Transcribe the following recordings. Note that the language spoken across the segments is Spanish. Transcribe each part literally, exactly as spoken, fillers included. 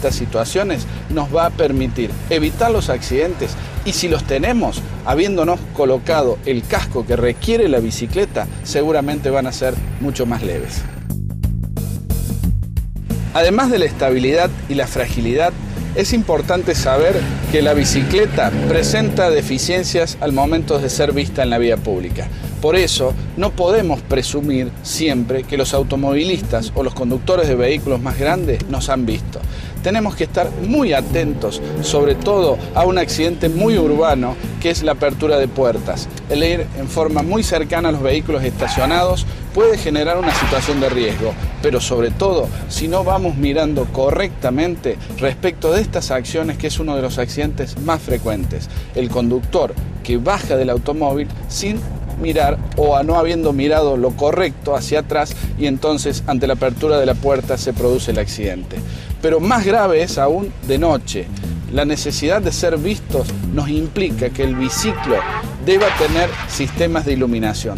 estas situaciones nos va a permitir evitar los accidentes y si los tenemos, habiéndonos colocado el casco que requiere la bicicleta, seguramente van a ser mucho más leves. Además de la estabilidad y la fragilidad, es importante saber que la bicicleta presenta deficiencias al momento de ser vista en la vía pública. Por eso, no podemos presumir siempre que los automovilistas o los conductores de vehículos más grandes nos han visto. Tenemos que estar muy atentos, sobre todo a un accidente muy urbano, que es la apertura de puertas. El ir en forma muy cercana a los vehículos estacionados puede generar una situación de riesgo, pero sobre todo, si no vamos mirando correctamente respecto de estas acciones, que es uno de los accidentes más frecuentes. El conductor que baja del automóvil sin mirar o a no habiendo mirado lo correcto hacia atrás y entonces ante la apertura de la puerta se produce el accidente. Pero más grave es aún de noche. La necesidad de ser vistos nos implica que el biciclo deba tener sistemas de iluminación.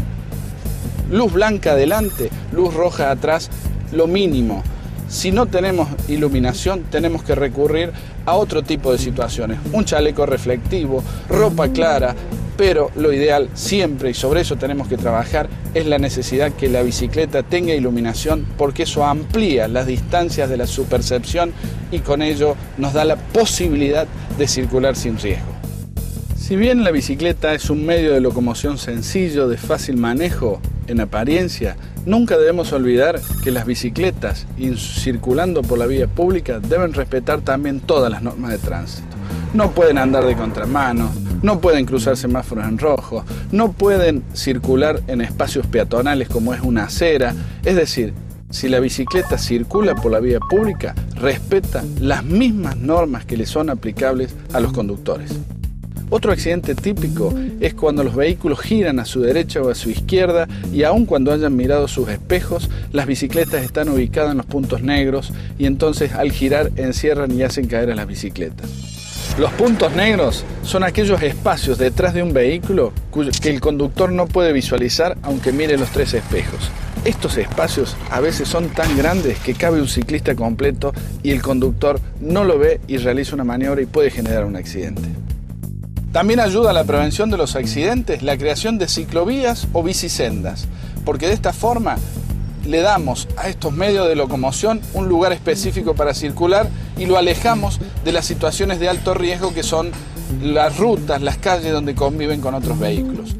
Luz blanca adelante, luz roja atrás, lo mínimo. Si no tenemos iluminación, tenemos que recurrir a otro tipo de situaciones. Un chaleco reflectivo, ropa clara, pero lo ideal siempre, y sobre eso tenemos que trabajar, es la necesidad que la bicicleta tenga iluminación, porque eso amplía las distancias de la supercepción y con ello nos da la posibilidad de circular sin riesgo. Si bien la bicicleta es un medio de locomoción sencillo, de fácil manejo, en apariencia, nunca debemos olvidar que las bicicletas, circulando por la vía pública, deben respetar también todas las normas de tránsito. No pueden andar de contramano, no pueden cruzar semáforos en rojo, no pueden circular en espacios peatonales como es una acera. Es decir, si la bicicleta circula por la vía pública, respeta las mismas normas que le son aplicables a los conductores. Otro accidente típico es cuando los vehículos giran a su derecha o a su izquierda y aun cuando hayan mirado sus espejos, las bicicletas están ubicadas en los puntos negros y entonces al girar encierran y hacen caer a las bicicletas. Los puntos negros son aquellos espacios detrás de un vehículo que el conductor no puede visualizar aunque mire los tres espejos. Estos espacios a veces son tan grandes que cabe un ciclista completo y el conductor no lo ve y realiza una maniobra y puede generar un accidente. También ayuda a la prevención de los accidentes la creación de ciclovías o bicisendas, porque de esta forma le damos a estos medios de locomoción un lugar específico para circular y lo alejamos de las situaciones de alto riesgo que son las rutas, las calles donde conviven con otros vehículos.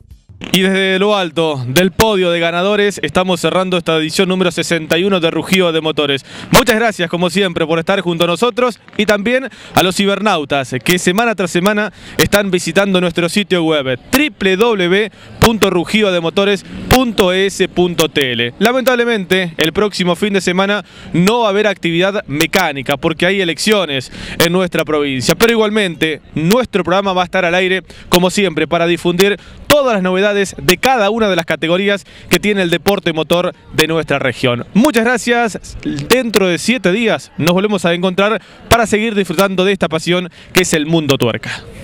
Y desde lo alto del podio de ganadores estamos cerrando esta edición número sesenta y uno de Rugido de Motores. Muchas gracias como siempre por estar junto a nosotros y también a los cibernautas que semana tras semana están visitando nuestro sitio web doble u doble u doble u punto rugido de motores punto e ese punto t l. Lamentablemente el próximo fin de semana no va a haber actividad mecánica porque hay elecciones en nuestra provincia, pero igualmente nuestro programa va a estar al aire como siempre para difundir todas las novedades de cada una de las categorías que tiene el deporte motor de nuestra región. Muchas gracias. Dentro de siete días nos volvemos a encontrar para seguir disfrutando de esta pasión que es el mundo tuerca.